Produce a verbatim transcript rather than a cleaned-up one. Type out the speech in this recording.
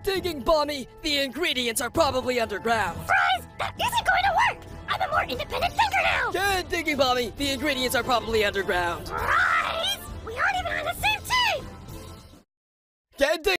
digging, Bomby. The ingredients are probably underground. Fries, that isn't going to work. I'm a more independent thinker now. Good digging, Bomby. The ingredients are probably underground. Fries, we aren't even on the same team. Good digging.